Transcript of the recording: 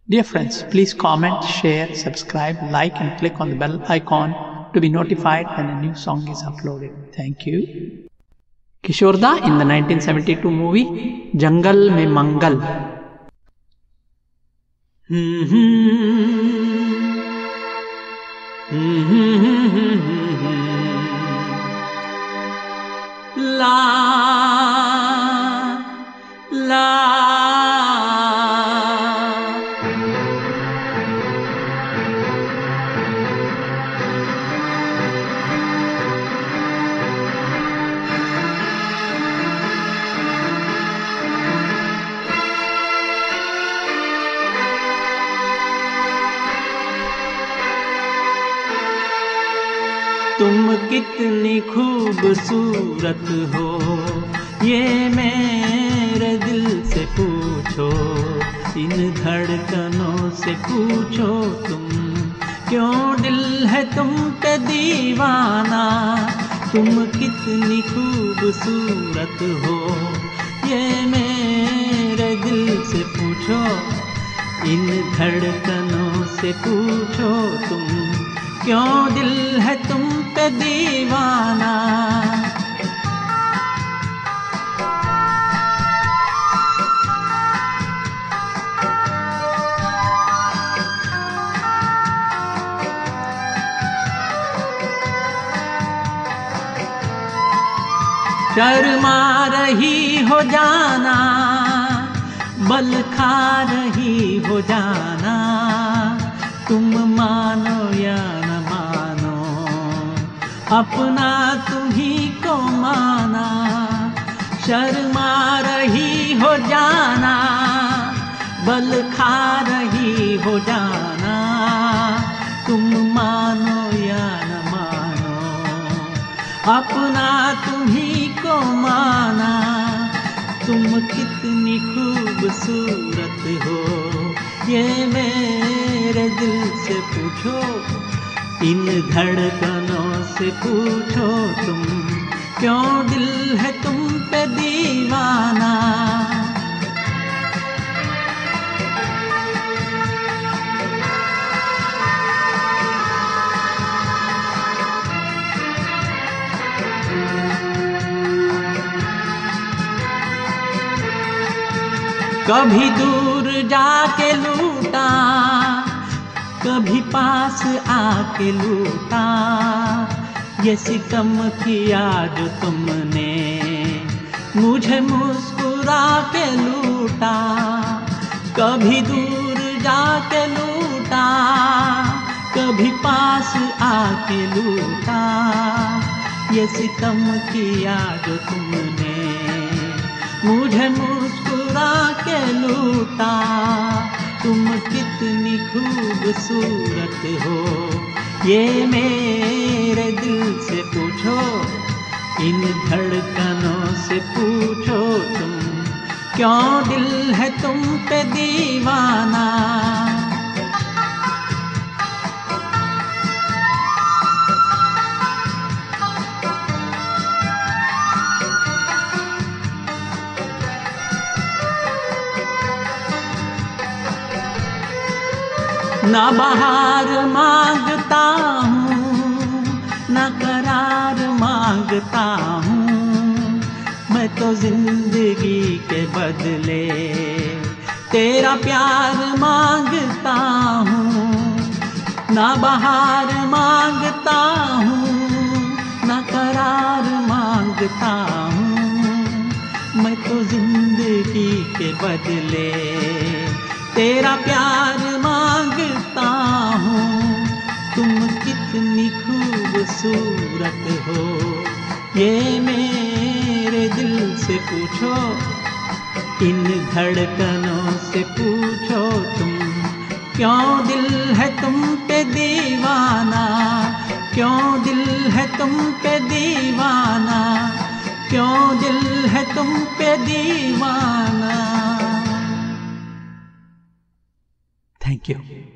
Dear friends, please comment, share, subscribe, like and click on the bell icon to be notified when a new song is uploaded. Thank you. Kishore Da in the 1972 movie Jangal Mein Mangal. La la तुम कितनी खूबसूरत हो, ये मेरे दिल से पूछो, इन धड़कनों से पूछो तुम, क्यों दिल है तुम पे दीवाना। तुम कितनी खूबसूरत हो, ये मेरे दिल से पूछो, इन धड़कनों से पूछो तुम, क्यों दिल है तुम पे दीवाना। शर्मा रही हो जाना, बल खा रही हो जाना, तुम मानो या न मानो, अपना तुम्ही को माना। शर्मा रही हो जाना, बल खा रही हो जाना, तुम मानो या न मानो, अपना तुम्ही को माना। तुम कितनी खूबसूरत हो, ये मेरे दिल से पूछो, इन धड़कनों से पूछो तुम, क्यों दिल है तुम पे दीवाना। कभी दूर जाके लूटा, कभी पास आके लूटा, ये सितम किया जो तुमने, मुझे मुस्कुरा के लूटा। कभी दूर जाके लूटा, कभी पास आके लूटा, ये सितम किया जो तुमने, मुझे मुस्कुरा के लूटा। तुम कितनी खूबसूरत हो, ये मेरे दिल से पूछो, इन धड़कनों से पूछो तुम, क्यों दिल है तुम पे दीवाना। ना बहार मांगता हूँ, ना करार मांगता हूँ, मैं तो जिंदगी के बदले तेरा प्यार मांगता हूँ। ना बहार मांगता हूँ, ना करार मांगता हूँ, मैं तो जिंदगी के बदले तेरा प्यार मांगता हूँ। तुम कितनी खूबसूरत हो, ये मेरे दिल से पूछो, इन धड़कनों से पूछो तुम, क्यों दिल है तुम पे दीवाना। क्यों दिल है तुम पे दीवाना, क्यों दिल है तुम पे दीवाना। Thank you.